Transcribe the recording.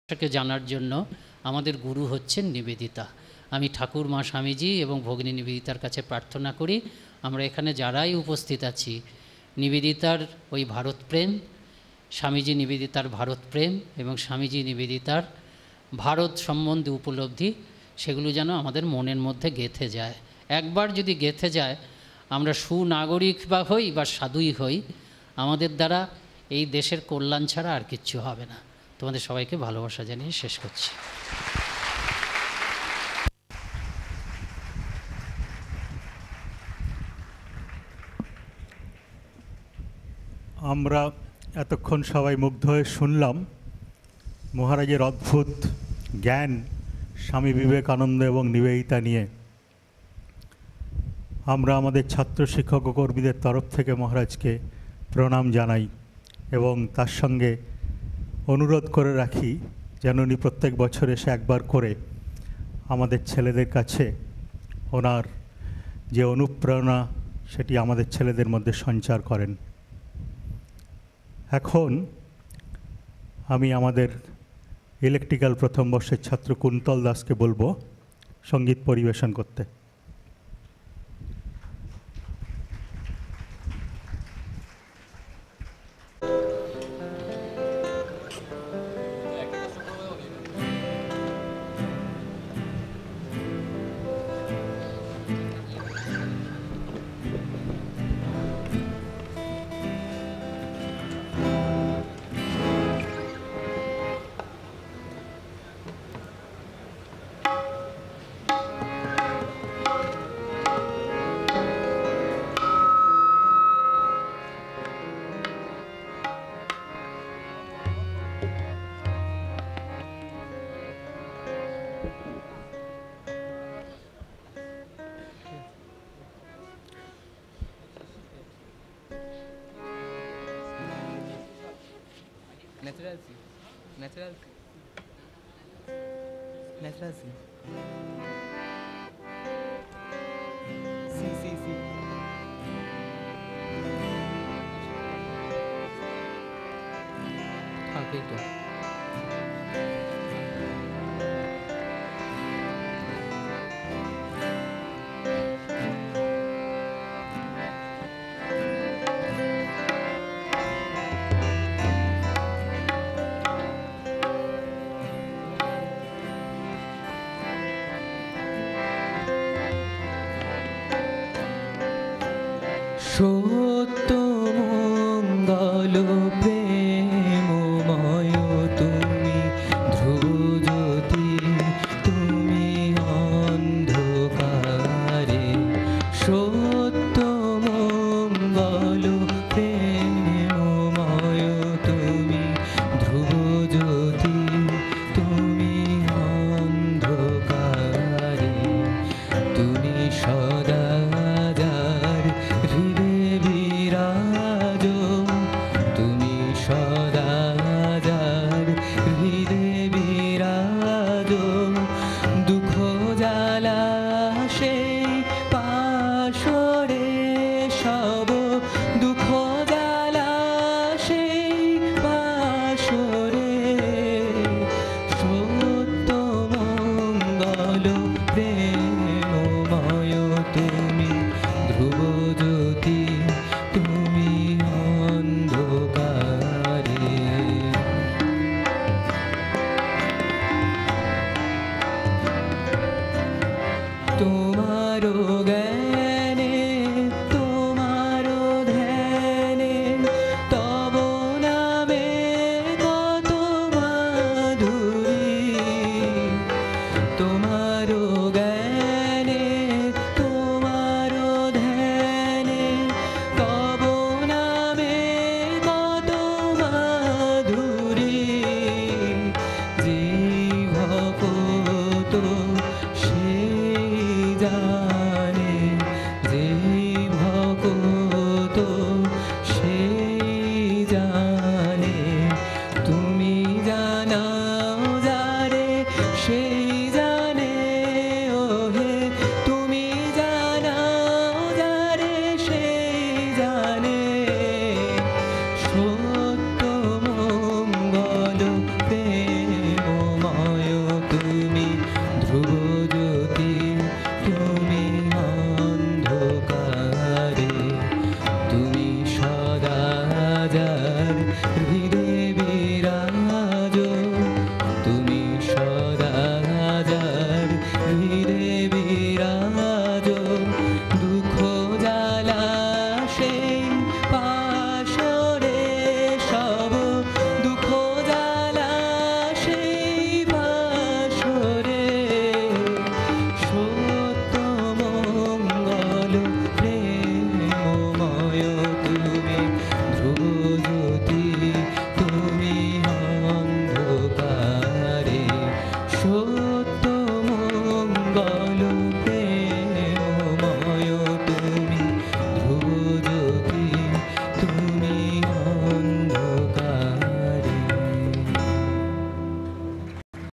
কে জানার জন্য আমাদের গুরু হচ্ছেন নিবেদিতা। আমি ঠাকুর মা স্বামীজি এবং ভগিনী নিবেদিতার কাছে প্রার্থনা করি আমরা এখানে যারাই উপস্থিত আছি নিবেদিতার ওই ভারত প্রেম, স্বামীজি নিবেদিতার ভারত প্রেম এবং স্বামীজি নিবেদিতার ভারত সম্বন্ধে উপলব্ধি সেগুলো যেন আমাদের মনের মধ্যে গেঁথে যায়। একবার যদি গেঁথে যায় আমরা সুনাগরিক বা হই বা সাধুই হই, আমাদের দ্বারা এই দেশের কল্যাণ ছাড়া আর কিচ্ছু হবে না। তোমাদের সবাইকে ভালোবাসা জানিয়ে শেষ করছি। আমরা এতক্ষণ সবাই মুগ্ধ হয়ে শুনলাম মহারাজের অদ্ভুত জ্ঞান স্বামী বিবেকানন্দ এবং নিবেদিতা নিয়ে। আমরা আমাদের ছাত্র শিক্ষক ও কর্মীদের তরফ থেকে মহারাজকে প্রণাম জানাই এবং তার সঙ্গে অনুরোধ করে রাখি যেন উনি প্রত্যেক বছর এসে একবার করে আমাদের ছেলেদের কাছে ওনার যে অনুপ্রেরণা সেটি আমাদের ছেলেদের মধ্যে সঞ্চার করেন। এখন আমি আমাদের ইলেকট্রিক্যাল প্রথম বর্ষের ছাত্র কুন্তল দাসকে বলবো সঙ্গীত পরিবেশন করতে। Natural sim. Natural sim. Natural sim. Sim, sim, sim. Okay, good. সত্য মঙ্গল প্রেম